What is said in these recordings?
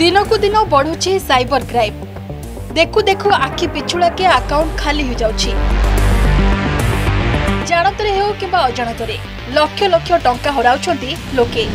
दिनकू दिन बढ़ुछि cyber crime. देखु देखु आखि पिछुड़ा के अकाउंट खाली हो जाउछि। जानतरे हो किबा अजाणतरे लक्ष लक्ष टंका हराउछंती लोके।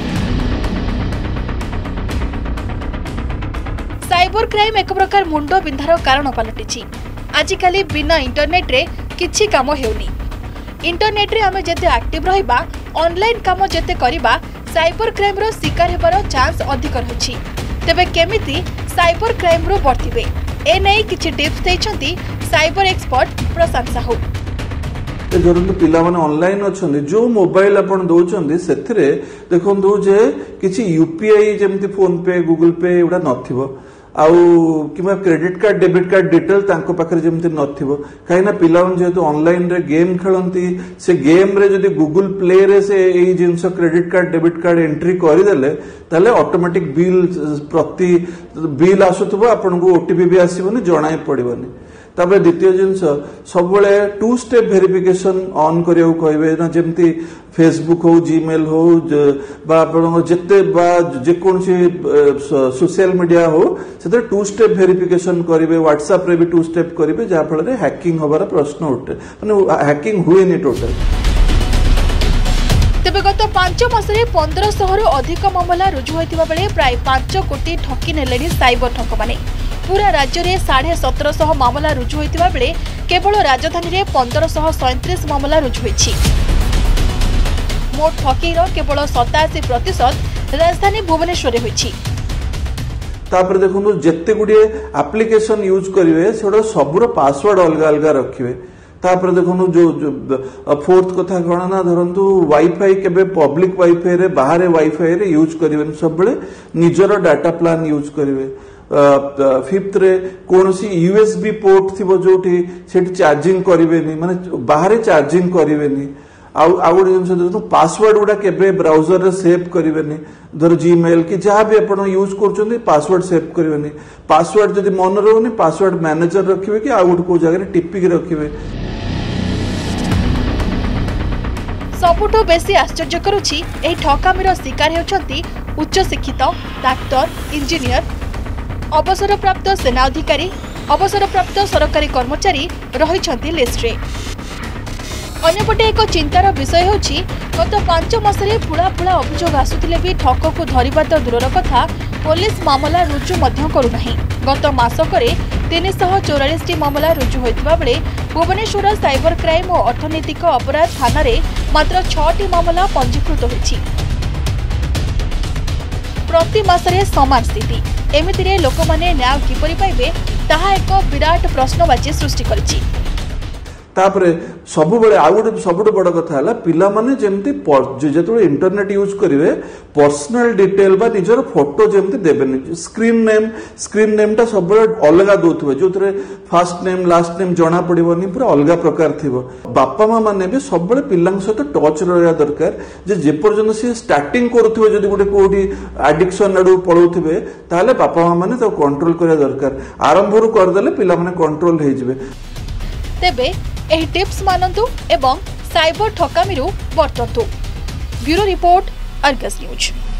साइबर क्राइम एक प्रकार मुंड बिंधार कारण पलटिछि। आजिकाली बिना इंटरनेट रे किछि काम हेउनी। इंटरनेट रे आमे जेते एक्टिव रहिबा, ऑनलाइन काम जेते करिबा, साइबर क्राइम रो शिकार हेबार चांस अधिक रहिछि। तेबे केमिति साइबर क्राइम रो बर्थिबे ए नै किछि टिप्स दैछंती साइबर एक्सपर्ट प्रशांत साहू। धरतु पिला माने ऑनलाइन अछंदी, जो मोबाइल आपण दोचंदी सेथिरे देखंतु जे किछि यूपीआई जेमति फोन पे, गूगल पे एउडा नथिबो, आउ किबा credit card, debit card detail तांको पाखरे जेमति नथिबो। काईना पिला मन जेतु ऑनलाइन रे गेम खेलंती, से गेम रे जदी गूगल प्ले रे से एई जिंस credit card, debit card entry करि देले ताले ऑटोमेटिक बिल प्रति बिल आसुथबो, आपनको ओटीपी भी आसीबोनी, जणाई पड़िबोनी। तापर द्वितीय जिनस सब टू स्टेप वेरिफिकेशन ऑन करियो कहबे ना, जेमती फेसबुक हो, जीमेल हो, बा आपण जेते बा जे कोनसी सोशल मीडिया हो सेते टू स्टेप वेरिफिकेशन करिवे। व्हाट्सएप रे भी टू स्टेप करिवे, जा फल रे हैकिंग होबार प्रश्न उठे, माने हैकिंग हुए नि टोटल। तेबे गत 5 मासरे 1500 रु अधिक मामला रुजु होइतिबा बेले प्राय 5 कोटी ठकी नेलेनी साइबर ठक माने। पूरा राज्य में 1750 मामला रुजु होइतिबा बेले केवल राजधानी में 1537 मामला रुजु होइछि। मोट ठकीर केवल 87% राजधानी भुवनेश्वर रे होइछि। तापर देखो जेते गुडिए एप्लिकेशन यूज करिवे सेडो सबरो पासवर्ड अलग अलग रखिवे। तापर देखो जो फोर्थ कथा कौन ना, धरतु वाईफाई केबे पब्लिक वाईफाई रे, बाहर वाईफाई रे यूज करिवे, सब बेले निजर डाटा प्लान यूज करिवे। फिफ्थ रे कोनसी यूएसबी पोर्ट थिबो जोठी सेठी चार्जिंग करिवेनी, माने बाहर चार्जिंग करिवेनी। आउ गोटे जिन पासवर्ड गुड़ा केबे ब्राउजर रे सेव करिवेनी। धर जीमेल कि जहाँ भी आपण यूज करछोनी पासवर्ड सेव करिवेनी। पासवर्ड जदि मन रहउनी पासवर्ड मैनेजर रखिवे कि आउ गोटे को जगह टिपिक रखिवे। सबुठो बेसी आश्चर्य करुछि एही ठकामीर शिकार हेउछंती उच्च शिक्षित डाक्टर, इंजीनियर, अवसरप्राप्त सेना अधिकारी, अवसरप्राप्त सरकारी कर्मचारी रहिछंती लिस्ट रे। अन्यपटे एक चिंतार विषय होछि गत 5 मासरे फुला फुला अभियोग आसुथिले भी ठक को धरिबा तो दूरर कथा पुलिस मामला रुजु मध्य करू नाही। गत मासकरे 344 मामला रुजु होइतिबा बेले भुवनेश्वर साइबर क्राइम और अर्थनैतिक अपराध थाना रे मात्र 6टी मामला पंजीकृत होइछि। प्रति मासरे समान स्थिति, एमितिरे लोकमाने न्याय किपरि पाइबे ताहा एक विराट प्रश्नवाची सृष्टि करिछि। तापरे सबुबले आ गोटे सबुठ बड़ कथा है पिला माने जेमती जेतबे इंटरनेट यूज करिवे पर्सनल डिटेल बा निजर फोटो जेमती देबेनी। स्क्रीन नेम टा सब अलग दोथबे, जोथरे फर्स्ट नेम लास्ट नेम जना पड़िबोनी, पूरा अलग प्रकार थिबो। बापा माँ माने भी सब पिलांग सहित टच रहया दरकार, जे पर्यंत से स्टार्टिंग करूथिबे जदि गोटे कोडी एडिक्शन आडू पळौथिबे ताले बापा माँ माने तो कंट्रोल करिया दरकार। आरंभरू कर देले पिला माने कंट्रोल हे जिवे। तेबे एही टिप्स मानंतु एवं साइबर ठकामीरू बर्तंतु। Bureau report, Argus news.